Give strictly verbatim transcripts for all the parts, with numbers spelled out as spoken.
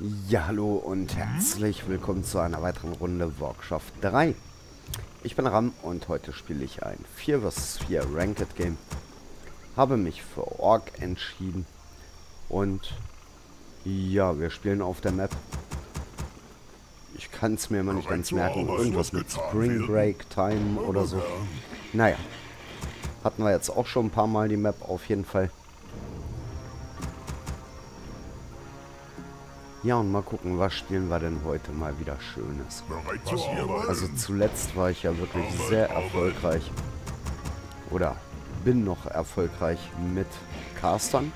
Ja, hallo und herzlich willkommen zu einer weiteren Runde Warcraft drei. Ich bin Ram und heute spiele ich ein vier versus vier Ranked Game. Habe mich für Orc entschieden und ja, wir spielen auf der Map. Ich kann es mir immer nicht ganz merken, irgendwas mit Spring Break Time oder so. Naja, hatten wir jetzt auch schon ein paar Mal die Map auf jeden Fall. Ja, und mal gucken, was spielen wir denn heute mal wieder Schönes. Also zuletzt war ich ja wirklich sehr erfolgreich. Oder bin noch erfolgreich mit Castern.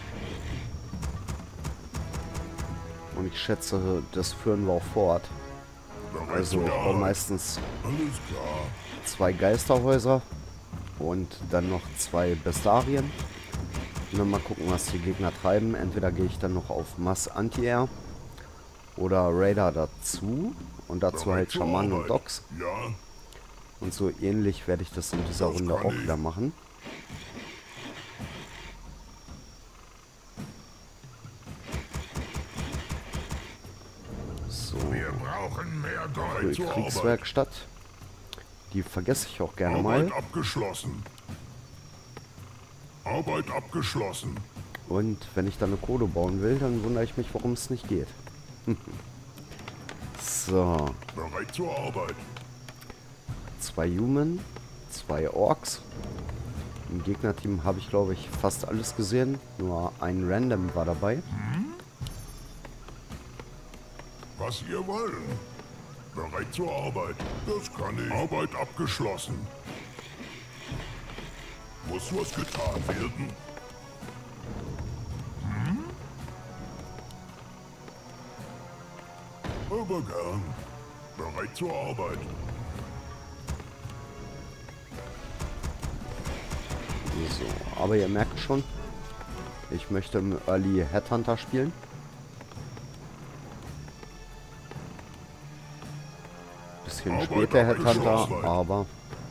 Und ich schätze, das führen wir auch fort. Also ich baue meistens zwei Geisterhäuser und dann noch zwei Bestarien. Und dann mal gucken, was die Gegner treiben. Entweder gehe ich dann noch auf Mass Anti-Air oder Raider dazu. Und dazu halt Schamanen und Dogs. Und so ähnlich werde ich das in dieser Runde auch wieder machen. So. Die Kriegswerkstatt. Die vergesse ich auch gerne mal. Arbeit abgeschlossen. Arbeit abgeschlossen. Und wenn ich dann eine Kohle bauen will, dann wundere ich mich, warum es nicht geht. So. Bereit zur Arbeit. Zwei Human, zwei Orks. Im Gegnerteam habe ich, glaube ich, fast alles gesehen. Nur ein Random war dabei. Was ihr wollt. Bereit zur Arbeit. Das kann ich. Arbeit abgeschlossen. Muss was getan werden? Hm? Aber gern. Bereit zur Arbeit. So, aber ihr merkt schon, ich möchte im Early Headhunter spielen. Bisschen Arbeit später Headhunter, abgeschlossen. aber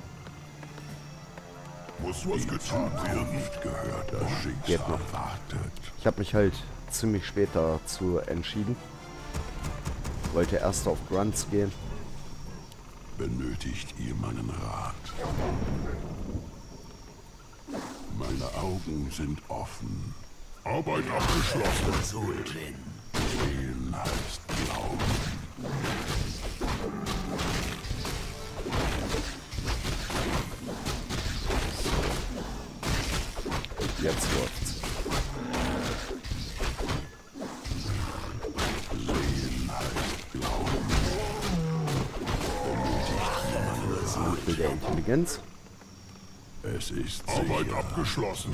Muss was getan werden? Gehört das Schicksal geht noch. wartet. Ich habe mich halt ziemlich spät dazu entschieden. Wollte erst auf Grunts gehen. Benötigt ihr meinen Rat? Meine Augen sind offen. Arbeit abgeschlossen. Sehen heißt Glauben. Jetzt läuft's. Sehen heißt Glauben. Mit der Intelligenz. Es ist Arbeit sicher. Abgeschlossen.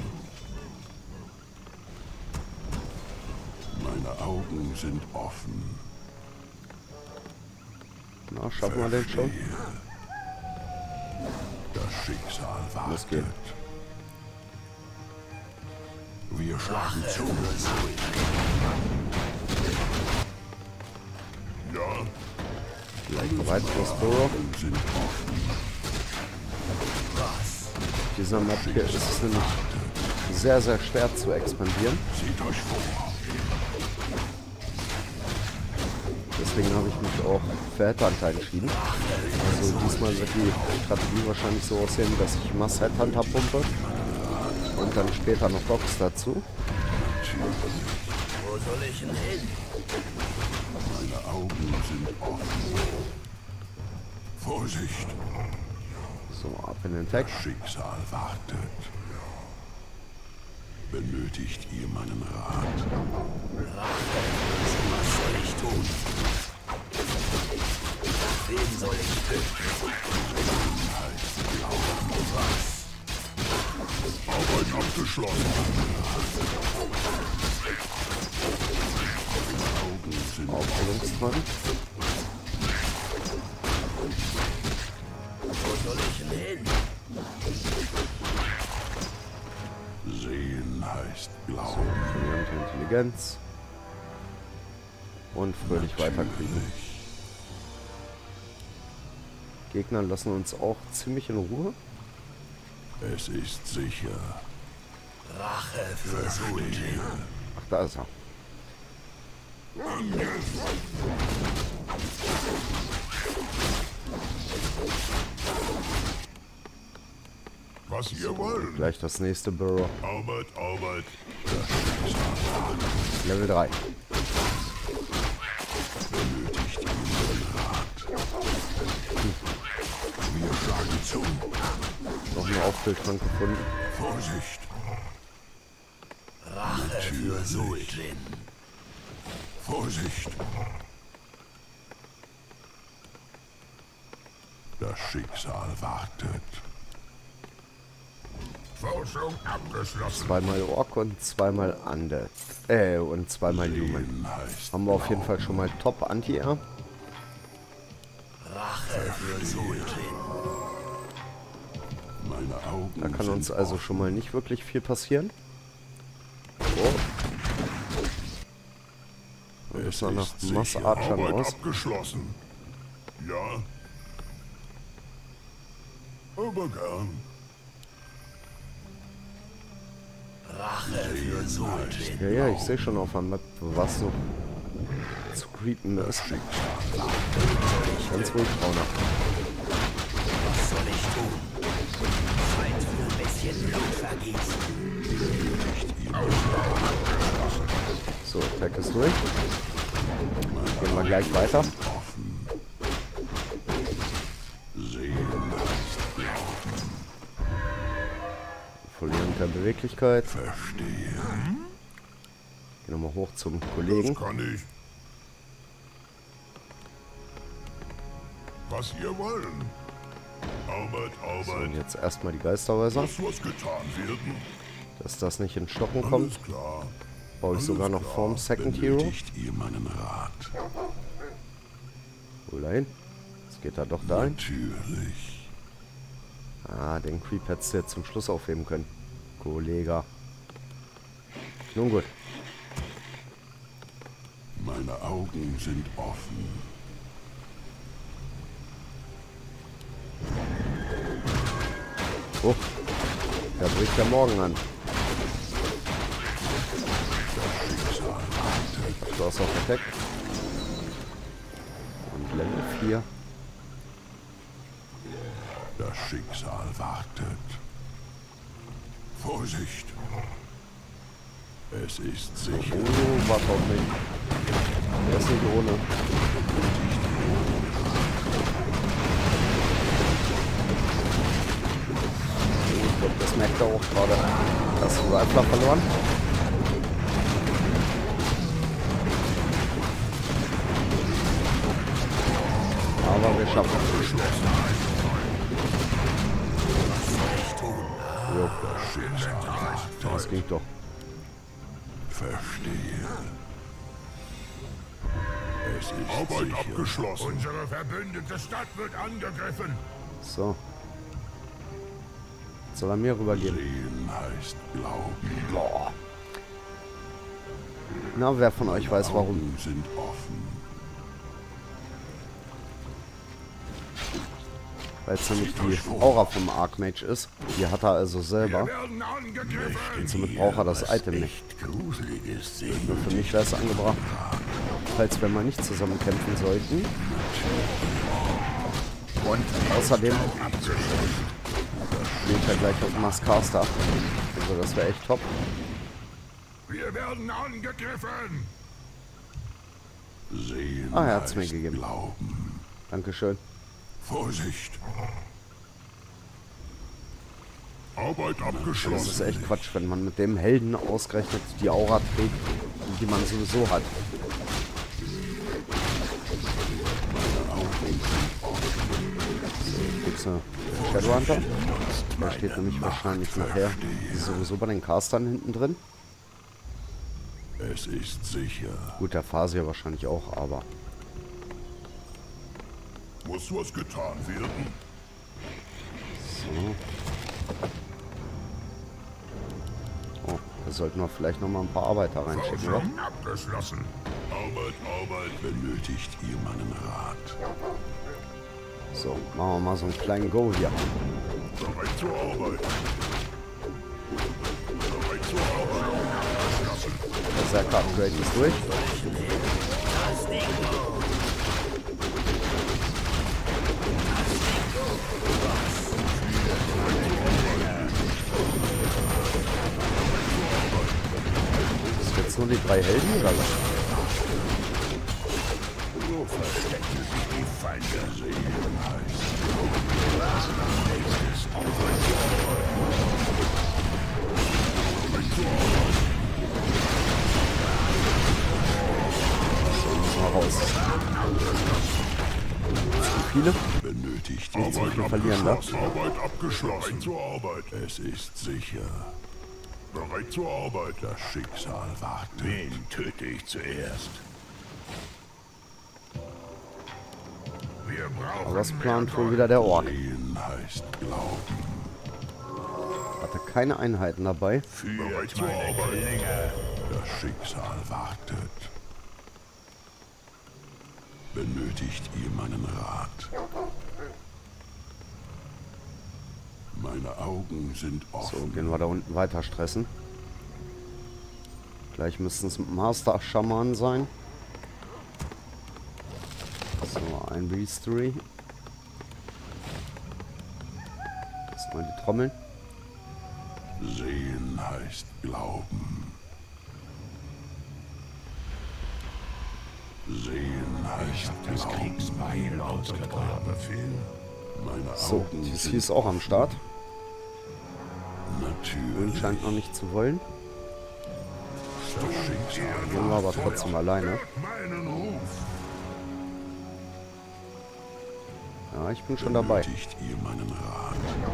Meine Augen sind offen. Na, schaffen wir den schon? Das Schicksal wartet. Muss gehen. Wir schlagen zu. Ja. Vielleicht bereit fürs Burrow. Sind offen. Dieser Map hier ist es nämlich sehr, sehr schwer zu expandieren. Seht euch vor. Deswegen habe ich mich auch für Headhunter entschieden. Also diesmal wird die Strategie wahrscheinlich so aussehen, dass ich Mass Headhunter pumpe. Und dann später noch Dogs dazu. Wo soll ich denn hin? Meine Augen sind offen. Vorsicht. So, ab in den Tag. Das Schicksal wartet. Benötigt ihr meinen Rat? Was soll ich tun? Wen soll ich töten? Was? Arbeit abgeschlossen. Augen sind Aufstellungsfront. Wo soll ich denn hin? Sehen heißt Glauben. Verlierende Intelligenz. Und fröhlich weiterkriegen. Gegner lassen uns auch ziemlich in Ruhe. Es ist sicher. Rache für Sultan. Ach, da ist er. Was ihr wollt. Gleich das nächste Burrow. Arbeit, Arbeit. Level drei. Benötigt ihren Rat. Wir schlagen zu. Noch eine Auffülltrank gefunden. Vorsicht. Rache für Sultan. Vorsicht. Das Schicksal wartet. Forschung abgeschlossen. Zweimal Ork und zweimal Undead. Äh, und zweimal Human. Sehen heißt Haben wir auf jeden Fall schon mal Top Anti-Air. Rache für Sultan. meine Augen. Da kann sind uns also offen. schon mal nicht wirklich viel passieren. So. Und das sah nach ist Mass sicher. Archern Arbeit aus. abgeschlossen. Ja. Aber gern. Rache für Sultan. Ja, ja, ich sehe schon auf der Map, was so zu creepen ist. Ganz ruhig, Brauner. Was soll ich tun? Zeit für ein bisschen Blutvergießen. So, Attack ist durch. Gehen wir gleich weiter. Sehen heißt Verlieren der Beweglichkeit. verstehen. Gehen nochmal hoch zum Das Kollegen. kann ich. Was ihr wollen. Arbeit, So, Arbeit. und jetzt erstmal die Geisterhäuser. Muss was getan werden. Dass das nicht in Stocken kommt, Alles klar. baue ich sogar noch vorm Second Hero. Benötigt ihr meinen Rat? Wo dahin? Jetzt geht er doch dahin. Natürlich. Ah, den Creep hättest du jetzt zum Schluss aufheben können. Kollege. Nun gut. Meine Augen sind offen. Oh, da bricht der Morgen an. Abschluss auf Attack. Und Level vier. Das Schicksal wartet. Vorsicht. Es ist sicher. Oh, warte auf mich. Der ist nicht ohne. Ich glaube, das merkt er auch gerade. Das Rifler verloren. Aber wir schaffen es. Jo, Das Schicksal wartet. das ging doch. Verstehe. Es ist Arbeit sicher. abgeschlossen. Unsere verbündete Stadt wird angegriffen. So. Jetzt soll er mir rübergeben. Sehen heißt glauben. Boah. Na, wer von euch weiß warum? Augen sind offen. Weil es nämlich die Aura vom Archmage ist. Die hat er also selber. Werden angegriffen. Und somit braucht er das Item nicht. Gruseliges sehen. Nur für mich wäre es angebracht. Falls wir mal nicht zusammen kämpfen sollten. Und außerdem spielt er gleich auf Mascaster. Also das wäre echt top. Wir werden angegriffen. Sehen Ah, er hat's mir heißt gegeben. Glauben. Dankeschön. Vorsicht. Arbeit Das ist abgeschlossen. echt Quatsch, wenn man mit dem Helden ausgerechnet die Aura trägt, die man sowieso hat. Gibt's eine Shadowhunter? Der steht nämlich wahrscheinlich nachher sowieso bei den Castern hinten drin. Es ist sicher. Gut, der Phasir wahrscheinlich auch, aber Muss was getan werden. so. Oh, da sollten wir vielleicht noch mal ein paar Arbeiter reinschicken, oder? Forschung abgeschlossen. Arbeit, Arbeit. Benötigt ihr meinen Rat? So, machen wir mal so einen kleinen Go hier. Bereit zur Arbeit. Bereit zur Arbeit. Abgeschlossen. Der Berserker Upgrade ist durch. Ist jetzt nur die drei Helden oder was? So verstecken sich die Feinde sehen. Mal raus. Zu viele? Benötigt Nicht zu Arbeit viel verlieren, ne? abgeschlossen. Arbeit abgeschlossen. Bereit zur Arbeit. Es ist sicher. Bereit zur Arbeit. Das Schicksal wartet. Wen töte ich zuerst? Wir brauchen Aber das plant wohl wieder der Ork. Sehen heißt Glauben. Hatte keine Einheiten dabei. Bereit zur Arbeit. Das Schicksal wartet. Benötigt ihr meinen Rat? Meine Augen sind So, offen. gehen wir da unten weiter stressen. Gleich müssten es Master Schaman sein. So, ein Beastery. Das mal die Trommeln. Sehen heißt Glauben. Sehen heißt das Glauben. Kriegsbeil ausgegraben. Befehl. Meine So, Augen die sind ist auch am Start. Und natürlich. scheint noch nicht zu wollen. Das Schicksal Gehen wir aber trotzdem alleine. Hört meinen Ruf. Ja, ich bin schon dabei. benötigt ihr meinen Rat?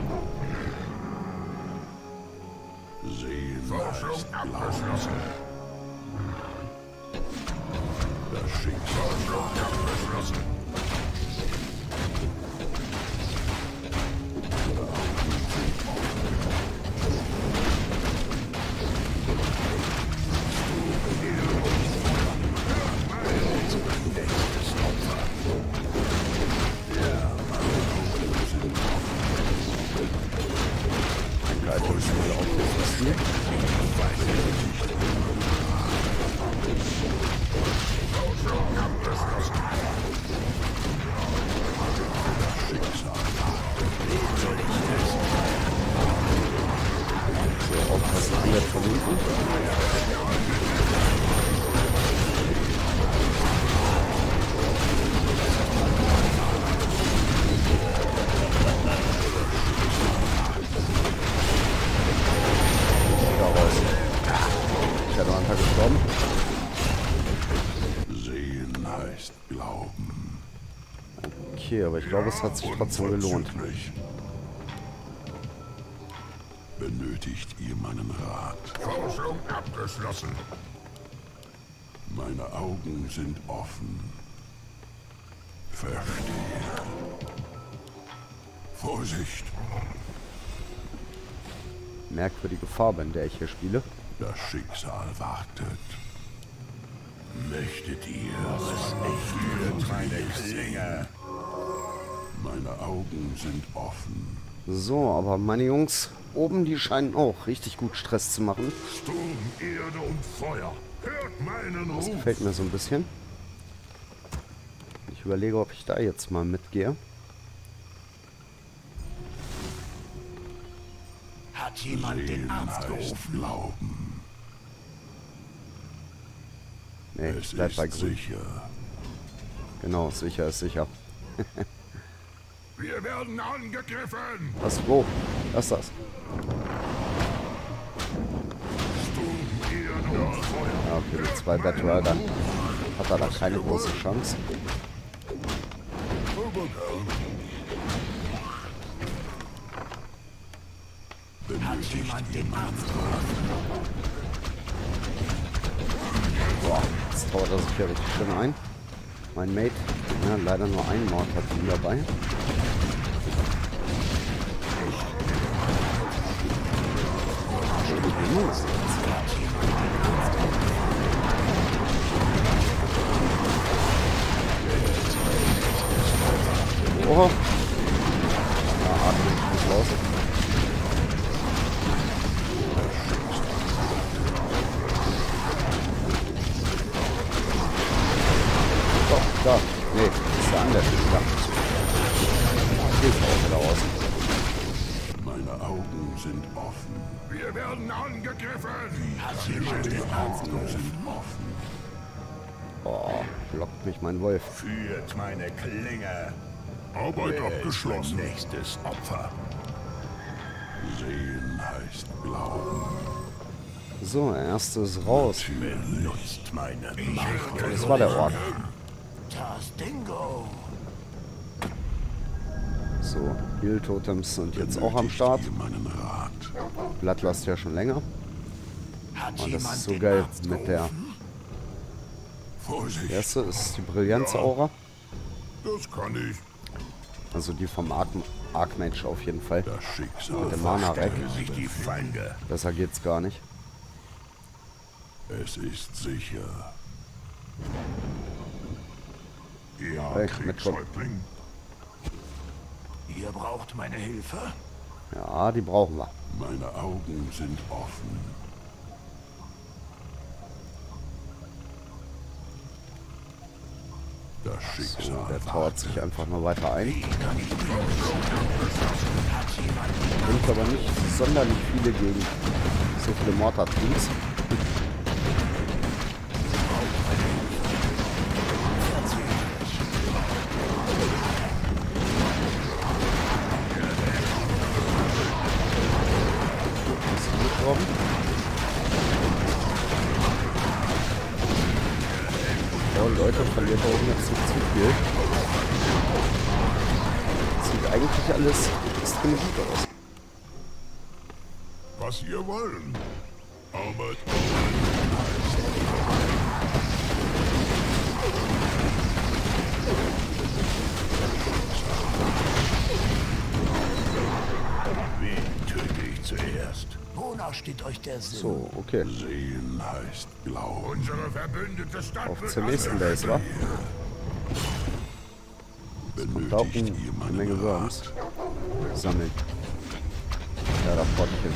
Sehen Forschung heißt Glauben. abgeschlossen. Das Schicksal Abgeschlossen. Jetzt von hinten. Da raus. Shadowhunter gestorben. Sehen heißt Glauben. Okay, aber ich glaube, es hat sich trotzdem gelohnt. Unverzüglich. Benötigt ihr meinen Rat? Forschung abgeschlossen. Meine Augen sind offen. Verstehe. Vorsicht! Merkwürdige Farbe, in der ich hier spiele. Das Schicksal wartet. Möchtet ihr es nicht? Führt meine Klinge. Meine Augen sind offen. So, aber meine Jungs oben, die scheinen auch richtig gut Stress zu machen. Sturm, Erde und Feuer. Hört meinen Das Ruf. gefällt mir so ein bisschen. Ich überlege, ob ich da jetzt mal mitgehe. Hat jemand den Sehen Arzt heißt gerufen? Glauben. Nee, Es ich bleib ist bei grün. sicher. Genau, sicher ist sicher. Wir werden angegriffen. Was? Wo? Was ist das? Sturm, Erde und Feuer. Ja, okay, mit zwei Battle Rider hat er da keine große Chance. Hat jemand den Arzt gerufen? Boah, jetzt dauert er sich ja richtig schön ein. Mein Mate, ja, leider nur ein Mord hat ihn dabei. Oha. Ja, atme ich nicht raus. Nee, das ist der andere Spieler. Hier ist auch wieder aus. Meine Augen sind offen. Wir werden angegriffen. Hat jemand den Augen sind offen. Oh, lockt mich mein Wolf. Führt meine Klinge. Arbeit Wer ist abgeschlossen. mein nächstes Opfer? Sehen heißt Glauben. So, erstes raus. Benutzt meine Macht. Das war der Ork. Tastingo. So, Heal-Totems sind jetzt auch am Start. Benötigt ihr meinen Rat? Bloodlust ja schon länger. Hat Und das jemand ist so den geil Arzt mit der... gerufen? Vorsicht, Die erste ist die Brillanz-Aura. das kann ich. Also die vom Arc Archmage auf jeden Fall. Das Schicksal Mit dem Mana-Rack. Sich die Feinde. Besser geht's gar nicht. Es ist sicher. Ja, Hey, mitkommen. Kriegshäuptling. Ihr braucht meine Hilfe? Ja, die brauchen wir. Meine Augen sind offen. Das So, Schicksal der tauert sich einfach nur weiter ein. Wie kann ich Hat jemand Bringt aber nicht sonderlich viele gegen so viele Mortar-Teams. Oh Leute, verliert da oben jetzt nicht zu viel. Sieht eigentlich alles extrem gut aus. Was ihr wollen. Arbeit. Wen töte ich zuerst? Wonach steht euch der Sinn? So, okay. Sehen heißt Glauben. Unsere verbündete Stadt Auf wird zur nächsten Base, wa? Da oben Benötigt ihr eine meinen Menge Rat? Worms. Sammeln. Ja, da vorne hin.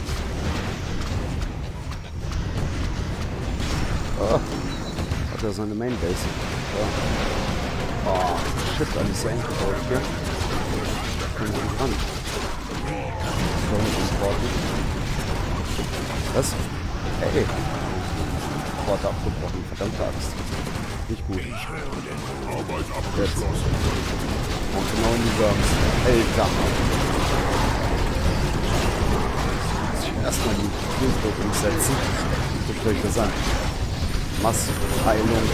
Oh. Hat er seine Main Base. Ja. Oh, shit, alles so eng gebaut hier. Können wir nicht ran. Da unten Porten. Was? Ey. Porte abgebrochen, verdammte Axt. Nicht gut. Arbeit Jetzt. abgeschlossen. Und genau in die Worms. Alter. Erstmal die Blutdruck umsetzen. Guckt euch das an. Massenheilung.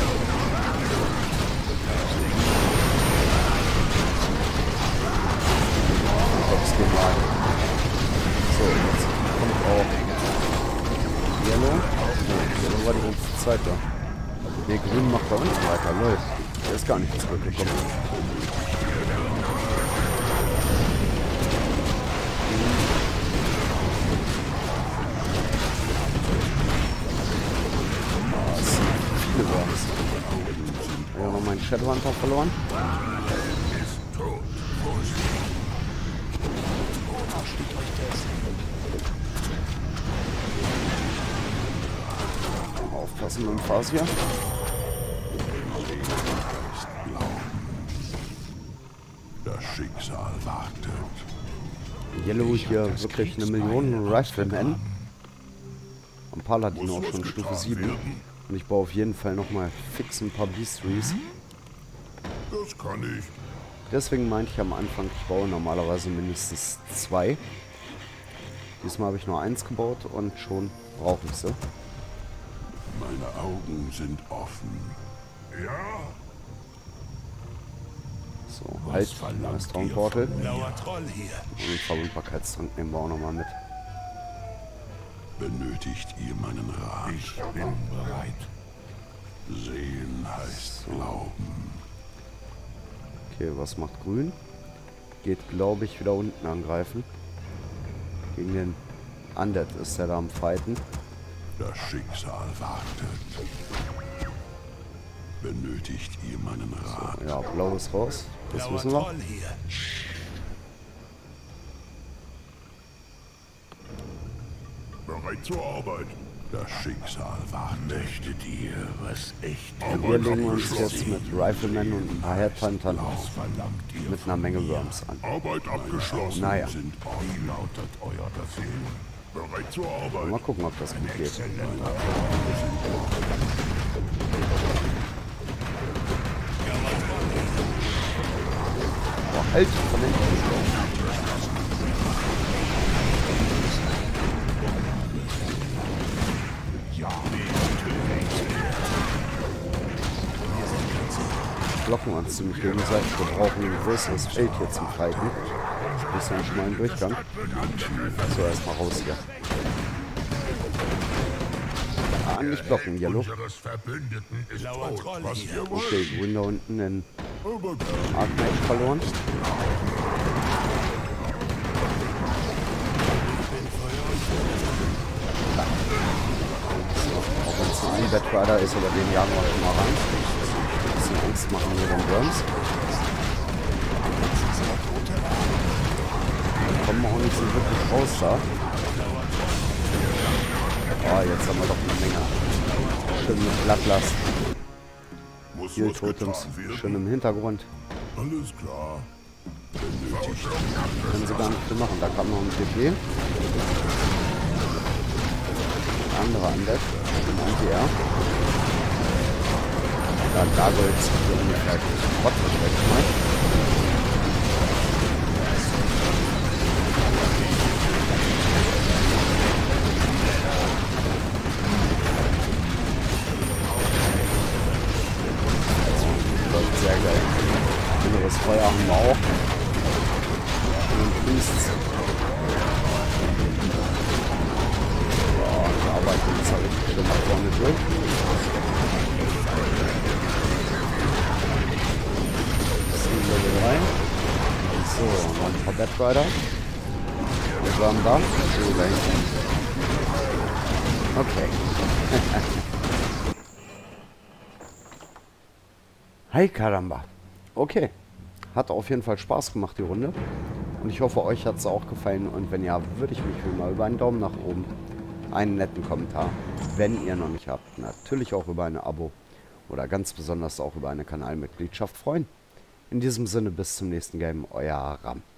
Boxgemahl. So, jetzt kommt auch Yellow. Nee, Yellow war die ganze Zeit da. Ne, Grün macht bei uns weiter. Lol. Der ist gar nicht zurückgekommen. Viele Worms. Ich habe noch meinen Shadowhunter verloren. Aufpassen mit dem Fass hier. Das Schicksal wartet. Yellow hier wirklich eine Million Riflemen. Und Paladin auch schon Stufe sieben. Und ich baue auf jeden Fall nochmal fix ein paar Beastries. Das kann ich. Deswegen meinte ich am Anfang, ich baue normalerweise mindestens zwei. Diesmal habe ich nur eins gebaut und schon brauche ich sie. Meine Augen sind offen. Ja, So, halt, das Traumportal. Blauer Troll hier. Und den Verwundbarkeitstrank nehmen wir auch nochmal mit. Benötigt ihr meinen Rat? ich bin bereit. Sehen heißt Glauben. Okay, was macht Grün? Geht, glaube ich, wieder unten angreifen. Gegen den Undead ist er da am Fighten. Das Schicksal wartet. Benötigt ihr meinen Rat? Ja, blau ist raus. Das Blauer wissen wir. Troll hier. Bereit zur Arbeit. Das Schicksal war möchte dir, was echt Wir legen uns jetzt mit Rifleman und ein paar Headhuntern mit einer Menge Worms an. Arbeit abgeschlossen. Naja. Sind wie lautet euer Befehl? Bereit zur Arbeit. Mal gucken, ob das gut geht. Boah, halt von hinten. Blocken uns ziemlich gegenseitig. Wir brauchen ein größeres Feld hier zum Fighten. Das ist ja schon mal ein Durchgang. So, erstmal raus hier. Ah, nicht blocken, Yellow. Unseres Verbündeten ist tot. Was ihr wollt. Okay, Grün da unten den Arcmage verloren. So, auch wenn es ein Bad Rider ist, aber den jagen wir schon mal rein. Ein bisschen Angst machen wir den Worms. Kommen wir auch nicht so wirklich raus da. Oh, jetzt haben wir doch eine Menge. Schön mit Blattlast. Muss Hier was Totems. getan werden? Schön im Hintergrund. Alles klar. Können sie gar nicht viel machen. Da kam noch ein P P. Andere Undead. Ein Anti-R. Da Gargoyles hier ungefähr Gott verschreckt mal. Sehr geil. Inneres Feuer haben wir auch. Und Priests. Boah, die arbeiten jetzt halt richtig schön nach vorne durch. Level drei. So, noch ein paar Bad Rider. Wir waren da. So, da hinten. Okay. Hi Karamba. Okay. Hat auf jeden Fall Spaß gemacht, die Runde. Und ich hoffe, euch hat es auch gefallen. Und wenn ja, würde ich mich wie mal über einen Daumen nach oben, einen netten Kommentar, wenn ihr noch nicht habt, natürlich auch über ein Abo oder ganz besonders auch über eine Kanalmitgliedschaft freuen. In diesem Sinne, bis zum nächsten Game, euer Ram.